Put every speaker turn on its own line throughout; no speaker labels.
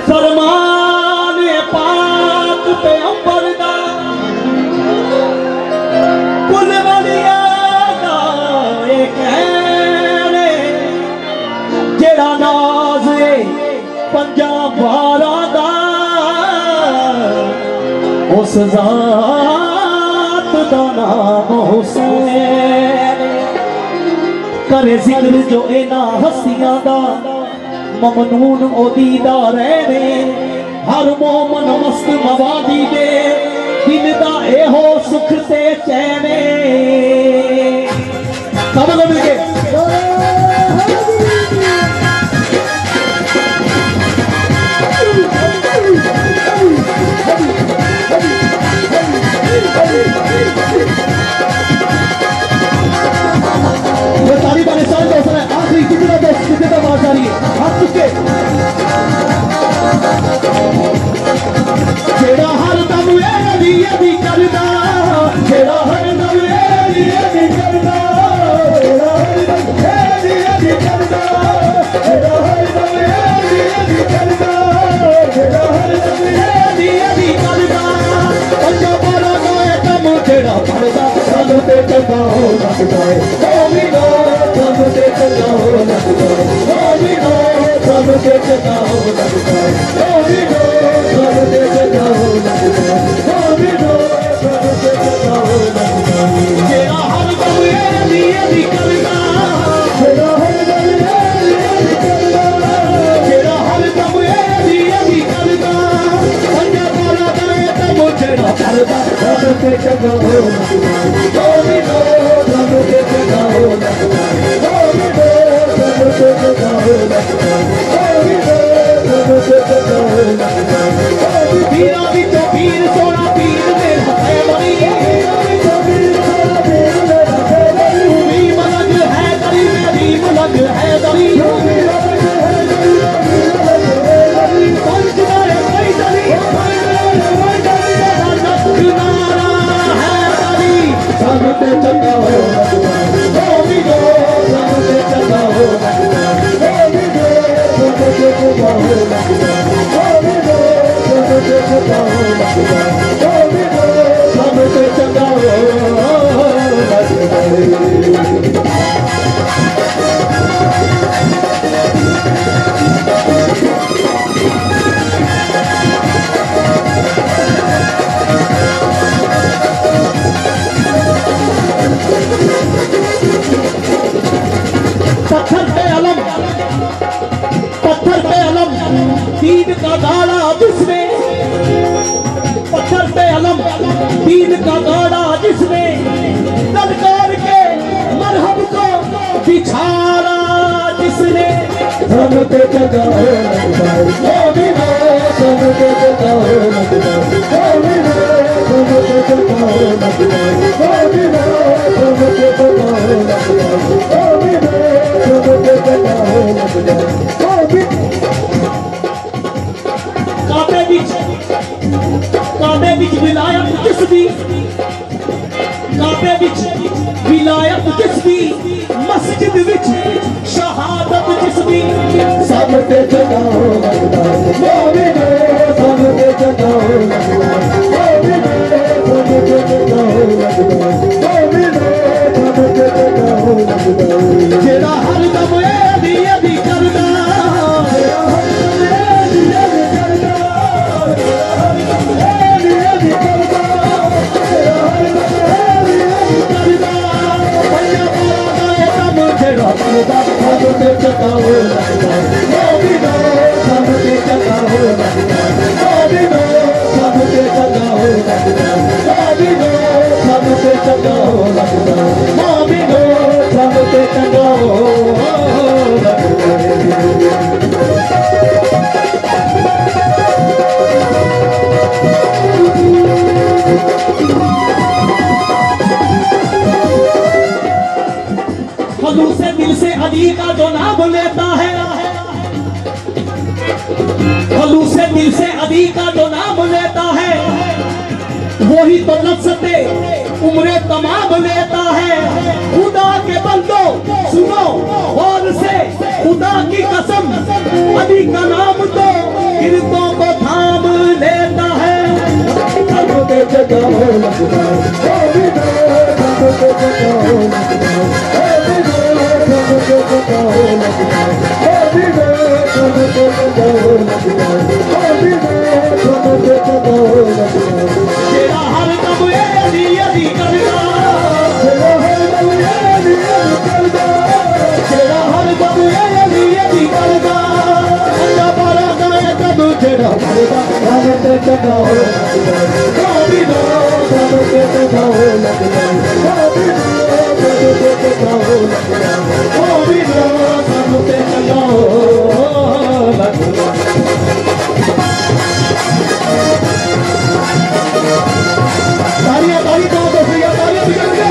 फरमान पाक पे अंबर दा कुल वलिया दा एक है जेड़ा नाज पंजा बारा दा उस जात दा नाम हुसैन करे जिक्र जो इना हस्तियां दा ममनून ओदीदा रहने हर मोमन मस्त मवादी दे दिन दा एहो सुख ते चैने सब लोग मिलके ये सारी परेशान दोस्त है आखिरी कितना दोस्त कितना बात जा रही है हाथ चुके जेड़ा हर दम ये करदा जेड़ा हर दम ये करदा जेड़ा हर दम ये करदा जेड़ा हर दम ये करदा जेड़ा हर दम ये करदा पंजा बारा दा कम जेड़ा पड़दा सब ते चंगा हो लगदा है ओ भी लो सब ते चंगा हो लगदा है ओ भी लो सब ते चंगा हो लगदा है ओ भी लो सब ते चंगा हो लगदा है ओ भी लो सब ते चंगा हो लगदा है जेड़ा हर दम ये करदा जेड़ा हर दम ये करदा जेड़ा हर दम ये करदा पंजा बारा दा कम जेड़ा करदा सब ते चंगा हो लगदा है ओ भी लो सब ते चंगा हो लगदा है ओ भी लो सब ते चंगा हो लगदा है ओ भी लो सब ते चंगा हो लगदा है पीरा विच पीर सोना पीर मेरा है बड़ी पीर सोना पीर मेरा है बड़ी भी मलग है दरी मेरी मलग है दरी पंच मारे कोई दरी नारा है दरी सब ते चंगा हो लगदा है ओ भी लो सब ते चंगा हो लगदा है ओ भी लो सब ते चंगा हो लगदा है ओ भी लो सब ते चंगा हो लगदा है ओ भी लो सब ते चंगा हो लगदा है पत्थर पे अलम दीन का गाड़ा जिसमें पत्थर पे अलम दीन का गाड़ा जिसमें ललकार के मरहम को बिछाड़ा जिसने सब ते चंगा हो लगदा है ओ भी लो सब ते चंगा हो लगदा है ओ भी लो सब ते चंगा हो लगदा है ओ भी लो सब ते चंगा हो लगदा है ओ भी लो सब ते चंगा हो लगदा है ओ भी काबे विच विलायत किसदी काबे विच विलायत किसदी मस्जिद विच शहादत जिसदी सब ते चंगा हो लगदा है ओ भी लो सब ते चंगा हो लगदा है ओ भी लो सब ते चंगा हो लगदा है ओ भी लो सब ते चंगा हो लगदा है जेड़ा हर दम ये करदा जेड़ा हर दम ये करदा सब ते चंगा हो लगदा है ओ भी लो सब ते चंगा हो लगदा है ओ भी लो सब ते चंगा हो लगदा है ओ भी लो सब ते चंगा हो लगदा है ओ भी लो सब ते चंगा हो लगदा है से दिल से अली का जो नाम लेता है खलूस से दिल से अली का जो नाम लेता है वही तो लफ्ज़ते उम्रे तमाम लेता है। खुदा के बंदो सुनो और से खुदा की कसम अली का नाम तो गिरतो जेड़ा मरदा रब ते चंगा हो मोमिनो रब ते चंगा हो लगदा मोमिनो रब ते चंगा हो लगदा मोमिनो रब ते चंगा हो लगदा तालियां ताली तो भैया तालियां बिगड़ गए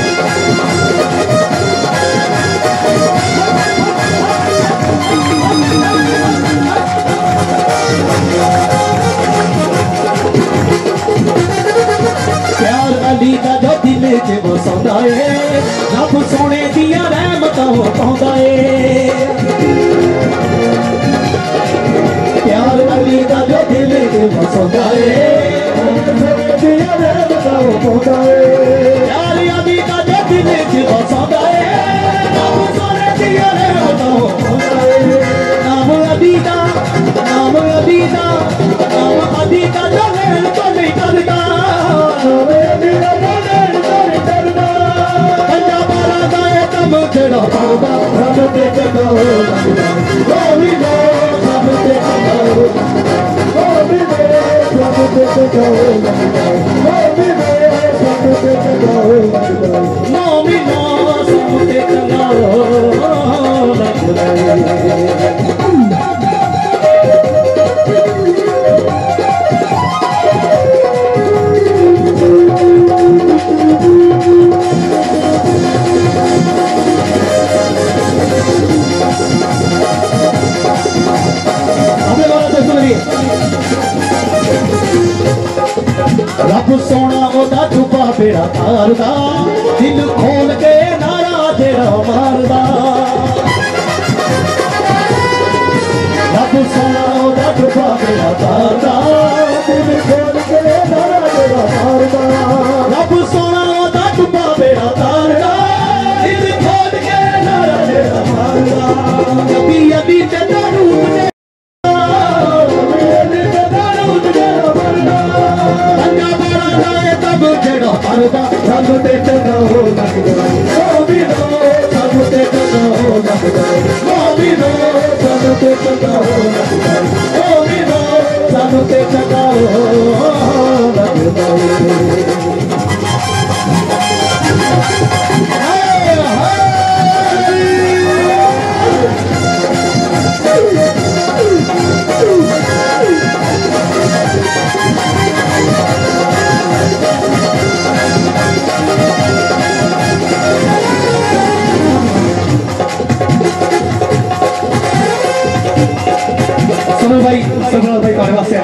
प्यार अली का जो दिल च बसौंदा है रब सोने दिया रहमतां पाउंदा है प्यार अली का जो दिल च बसौंदा है दिया रहमतां पाउंदा है प्यार अली का जो दिल च बसौंदा है रब सोने दिया रहमतां पाउंदा है नाम अली दा नाम अली दा नाम अली दा जो लेन तो नहीं करदा जेड़ा मरदा रब ते चंगा हो लगदा मोमिनो रब ते चंगा हो मोमिनो रब ते चंगा हो लगदा मोमिनो रब ते चंगा हो लगदा मोमिनो रब ते चंगा हो लगदा रब सोना ओदा डुबा बेड़ा तारदा दिल खोल के नारा जेड़ा मारदा रब सोना ओदा डुबा बेड़ा तारदा दिल खोल के नारा जेड़ा मारदा रब सोना ओदा डुबा बेड़ा तारदा दिल खोल के नारा जेड़ा मारदा नबी अली ते दारूद ने जेड़ा मरदा रब ते चंगा हो लगदा मोमिनो रब ते चंगा हो लगदा मोमिनो रब ते चंगा हो लगदा मोमिनो रब ते चंगा हो लगदा भाई सरफराज भाई हमारे वास्ते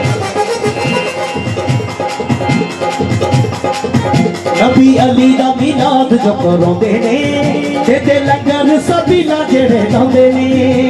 नबी अली दा मिलाद जो करांदे ने ते लंगर सबीला जेड़े लांदे ने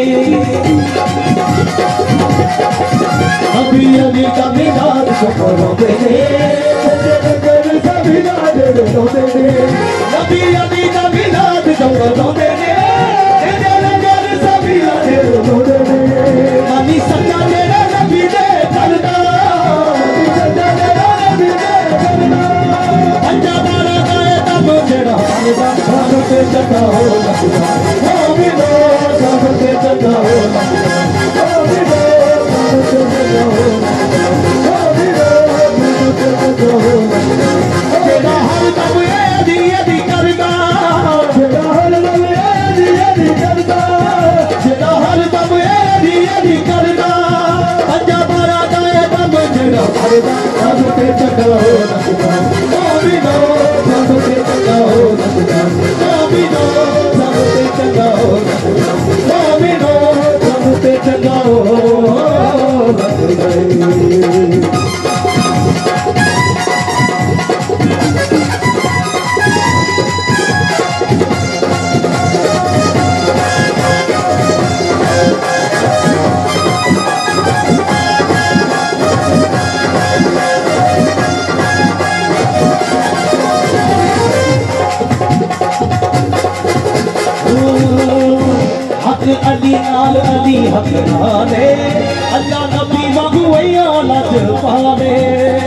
नबी अली दा मिलाद जो करांदे ने ते लंगर सबीला जेड़े लांदे ने नबी अली दा मिलाद जो करांदे ने ते लंगर सबीला जेड़े लांदे ने मानी सच्चा तेरा नबी दे करदा सच्चा तेरा नबी दे करदा पंजा बारा गाए तब जेड़ा मरदा रब ते चंगा हो लगदा मोमिनो रब ते चंगा हो लगदा मोमिनो रब ते चंगा हो लगदा मोमिनो रब ते चंगा हो लगदा जेड़ा हर दम एदी एदी करदा जेड़ा हर दम एदी एदी करदा जेड़ा हर दम एदी एदी करदा पंजा बारा गाए तब जेड़ा मरदा रब ते चंगा हो लगदा मोमिनो रब ते चंगा हो लगदा मोमिनो रब ते चंगा हो लगदा मोमिनो रब ते चंगा हो लगदा अली नाल अली हक नाले अल्लाह नबी वांगू औलाद पावे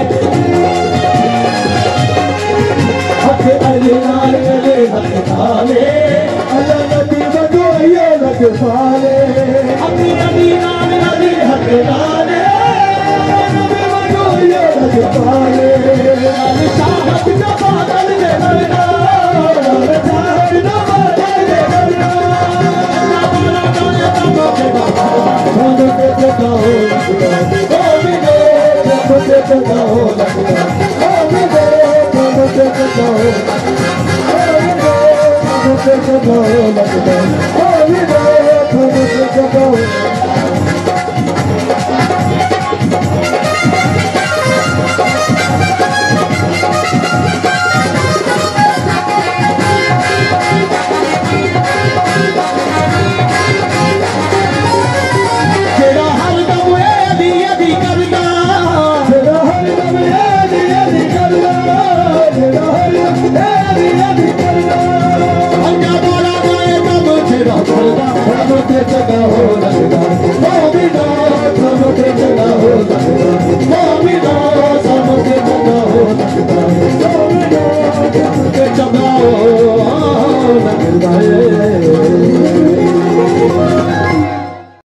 हक अली नाल अली हक नाले अल्लाह नबी वांगू औलाद पावे हक अली नाल अली हक नाले चंगा हो लगदा ओ वीरे प्रभु ते चंगा हो चंगा हो लगदा ओ वीरे प्रभु ते चंगा हो चंगा हो लगदा ओ वीरा प्रभु ते चंगा हो लगदा ओ वीरा